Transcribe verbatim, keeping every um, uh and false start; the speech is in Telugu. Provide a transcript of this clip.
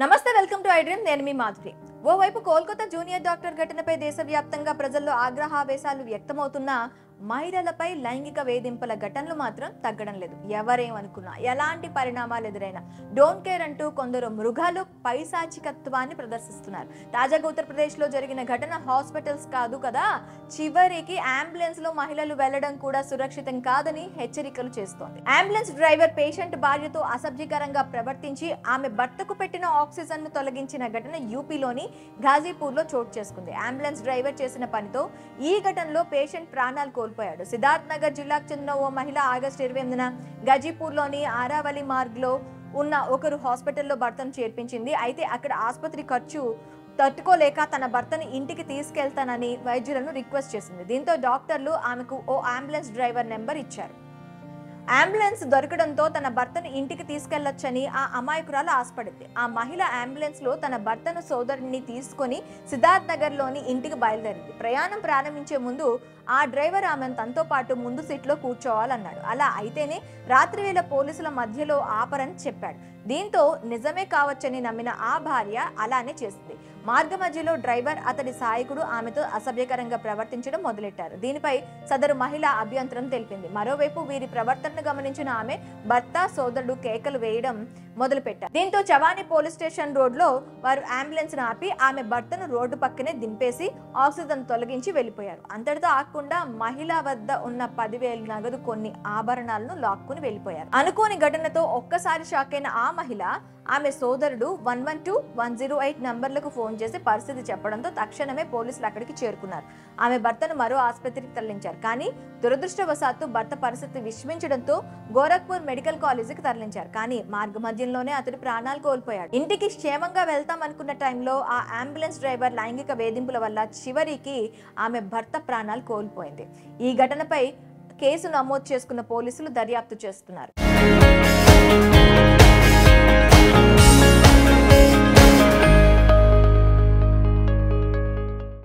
నమస్తే, వెల్కమ్ టు ఐ డ్రీమ్. నేను మీ మాధురి. ఓవైపు కోల్కతా జూనియర్ డాక్టర్ ఘటనపై దేశవ్యాప్తంగా ప్రజల్లో ఆగ్రహావేశాలు వ్యక్తమవుతున్నా మహిళలపై లైంగిక వేధింపుల ఘటనలు మాత్రం తగ్గడం లేదు. ఎవరేమనుకున్నా, ఎలాంటి పరిణామాలు ఎదురైనా డోంట్ కేర్ అంటూ కొందరు మృగాలు పైశాచికత్వాన్ని ప్రదర్శిస్తున్నారు. తాజాగా ఉత్తరప్రదేశ్ లో జరిగిన ఘటన హాస్పిటల్స్ కాదు కదా, చివరికి అంబులెన్స్ లో మహిళలు వెళ్లడం కూడా సురక్షితం కాదని హెచ్చరికలు చేస్తోంది. అంబులెన్స్ డ్రైవర్ పేషెంట్ భార్యతో అసభ్యకరంగా ప్రవర్తించి ఆమె భర్తకు పెట్టిన ఆక్సిజన్ ను తొలగించిన ఘటన యూపీలోని ఘాజీపూర్ లో చోటు చేసుకుంది. అంబులెన్స్ డ్రైవర్ చేసిన పనితో ఈ ఘటనలో పేషెంట్ ప్రాణాలు కోల్పోయాడు. సిద్ధార్థ్ నగర్ జిల్లాకు చెందిన ఓ మహిళ ఆగస్టు ఇరవై ఎనిమిదిన గజీపూర్ లోని ఆరావలి మార్గ్ లో ఉన్న ఒకరు హాస్పిటల్లో భర్తను చేర్పించింది. అయితే అక్కడ ఆసుపత్రి ఖర్చు తట్టుకోలేక తన భర్తను ఇంటికి తీసుకెళ్తానని వైద్యులను రిక్వెస్ట్ చేసింది. దీంతో డాక్టర్లు ఆమెకు ఓ అంబులెన్స్ డ్రైవర్ నెంబర్ ఇచ్చారు. అంబులెన్స్ దొరకడంతో తన భర్తను ఇంటికి తీసుకెళ్లొచ్చని ఆ అమాయకురాలు ఆశపడింది. ఆ మహిళ అంబులెన్స్ లో తన భర్తను సోదరుడిని తీసుకుని సిద్ధార్థ్ నగర్ లోని ఇంటికి బయలుదేరింది. ప్రయాణం ప్రారంభించే ముందు ఆ డ్రైవర్ ఆమెను తనతో పాటు ముందు సీట్లో కూర్చోవాలన్నాడు. అలా అయితేనే రాత్రి వేళ పోలీసుల మధ్యలో ఆపరని చెప్పాడు. దీంతో నిజమే కావచ్చని నమ్మిన ఆ భార్య అలానే చేసింది. మార్గ మధ్యలో డ్రైవర్, అతడి సహాయకుడు ఆమెతో అసభ్యకరంగా ప్రవర్తించడం మొదలెట్టారు. దీనిపై సదరు మహిళ అభ్యంతరం తెలిపింది. మరోవైపు వీరి ప్రవర్తనను గమనించిన ఆమె భర్త, సోదరుడు కేకలు వేయడం మొదలుపెట్టారు. దీంతో చవాని పోలీస్ స్టేషన్ రోడ్ లో వారు అంబులెన్స్ ను ఆపి ఆమె భర్తను రోడ్డు పక్కనే దింపేసి ఆక్సిజన్ తొలగించి వెళ్లిపోయారు. అంతటితో ఆకుండా మహిళ వద్ద ఉన్న పదివేలు నగదు, కొన్ని ఆభరణాలను లాక్కుని వెళ్లిపోయారు. అనుకోని ఘటనతో ఒక్కసారి షాక్ అయిన ఆ మహిళ ఆమె సోదరుడు one one two one zero eight నంబర్లకు ఫోన్ చేసి పరిస్థితి చెప్పడంతో తక్షణమే పోలీసులు అక్కడికి చేరుకున్నారు. ఆమె భర్తను మరో ఆసుపత్రికి తరలించారు. కానీ దురదృష్టవశాత్తు భర్త పరిస్థితి విషమించడంతో గోరఖ్పూర్ మెడికల్ కాలేజీకి తరలించారు. కానీ మార్గ మధ్యంలోనే అతడు ప్రాణాలు కోల్పోయాడు. ఇంటికి క్షేమంగా వెళ్తాం అనుకున్న టైంలో ఆ అంబులెన్స్ డ్రైవర్ లైంగిక వేధింపుల వల్ల చివరికి ఆమె భర్త ప్రాణాలు కోల్పోయింది. ఈ ఘటనపై కేసు నమోదు చేసుకున్న పోలీసులు దర్యాప్తు చేస్తున్నారు.